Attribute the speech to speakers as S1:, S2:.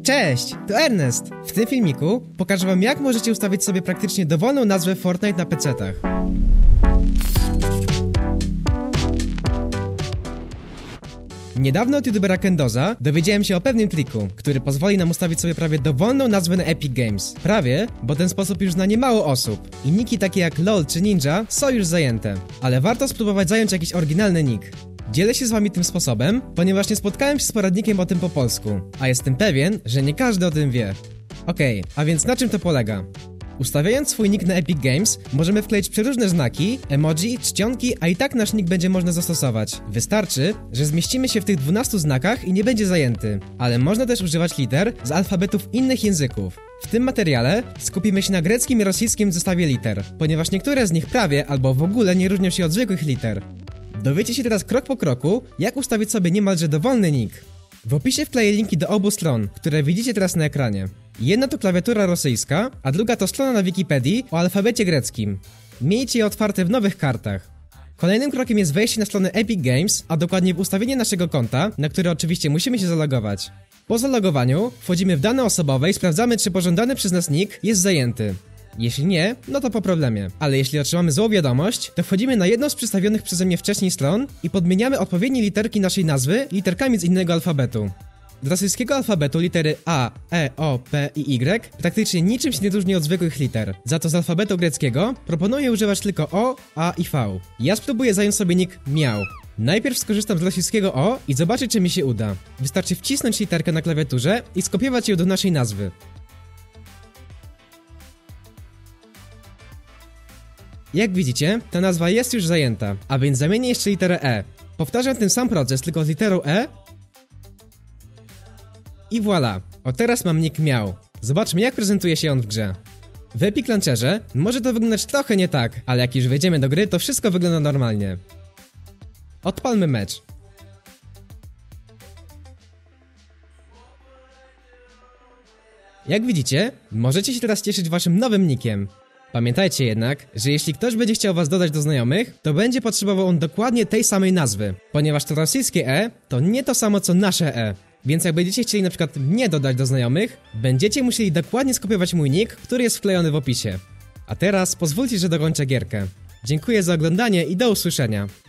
S1: Cześć, to Ernest! W tym filmiku pokażę wam, jak możecie ustawić sobie praktycznie dowolną nazwę Fortnite na PC-tach. Niedawno od youtubera Kendoza dowiedziałem się o pewnym triku, który pozwoli nam ustawić sobie prawie dowolną nazwę na Epic Games. Prawie, bo ten sposób już zna niemało osób i niki takie jak LOL czy Ninja są już zajęte. Ale warto spróbować zająć jakiś oryginalny nick. Dzielę się z wami tym sposobem, ponieważ nie spotkałem się z poradnikiem o tym po polsku, a jestem pewien, że nie każdy o tym wie. Okej, a więc na czym to polega? Ustawiając swój nick na Epic Games, możemy wkleić przeróżne znaki, emoji, czcionki, a i tak nasz nick będzie można zastosować. Wystarczy, że zmieścimy się w tych 12 znakach i nie będzie zajęty. Ale można też używać liter z alfabetów innych języków. W tym materiale skupimy się na greckim i rosyjskim zestawie liter, ponieważ niektóre z nich prawie albo w ogóle nie różnią się od zwykłych liter. Dowiecie się teraz krok po kroku, jak ustawić sobie niemalże dowolny nick. W opisie wkleję linki do obu stron, które widzicie teraz na ekranie. Jedna to klawiatura rosyjska, a druga to strona na Wikipedii o alfabecie greckim. Miejcie je otwarte w nowych kartach. Kolejnym krokiem jest wejście na stronę Epic Games, a dokładnie w ustawienie naszego konta, na które oczywiście musimy się zalogować. Po zalogowaniu wchodzimy w dane osobowe i sprawdzamy, czy pożądany przez nas nick jest zajęty. Jeśli nie, no to po problemie. Ale jeśli otrzymamy złą wiadomość, to wchodzimy na jedną z przedstawionych przeze mnie wcześniej stron i podmieniamy odpowiednie literki naszej nazwy literkami z innego alfabetu. Z rosyjskiego alfabetu litery A, E, O, P i Y praktycznie niczym się nie różni od zwykłych liter. Za to z alfabetu greckiego proponuję używać tylko O, A i V. Ja spróbuję zająć sobie nick Miał. Najpierw skorzystam z rosyjskiego O i zobaczę, czy mi się uda. Wystarczy wcisnąć literkę na klawiaturze i skopiować ją do naszej nazwy. Jak widzicie, ta nazwa jest już zajęta, a więc zamienię jeszcze literę E. Powtarzam ten sam proces, tylko z literą E. I voilà, o teraz mam nick Miał. Zobaczmy, jak prezentuje się on w grze. W Epic Launcherze może to wyglądać trochę nie tak, ale jak już wejdziemy do gry, to wszystko wygląda normalnie. Odpalmy mecz. Jak widzicie, możecie się teraz cieszyć waszym nowym nickiem. Pamiętajcie jednak, że jeśli ktoś będzie chciał was dodać do znajomych, to będzie potrzebował on dokładnie tej samej nazwy, ponieważ to rosyjskie E to nie to samo co nasze E. Więc jak będziecie chcieli na przykład mnie dodać do znajomych, będziecie musieli dokładnie skopiować mój nick, który jest wklejony w opisie. A teraz pozwólcie, że dokończę gierkę. Dziękuję za oglądanie i do usłyszenia.